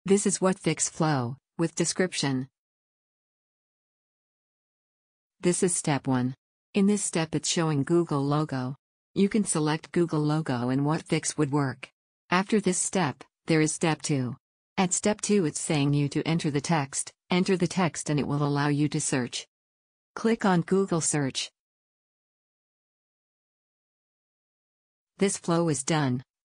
This is whatfix flow, with description. This is step 1. In this step it's showing Google logo. You can select Google logo and whatfix would work. After this step, there is step 2. At step 2 it's saying you to enter the text and it will allow you to search. Click on Google search. This flow is done.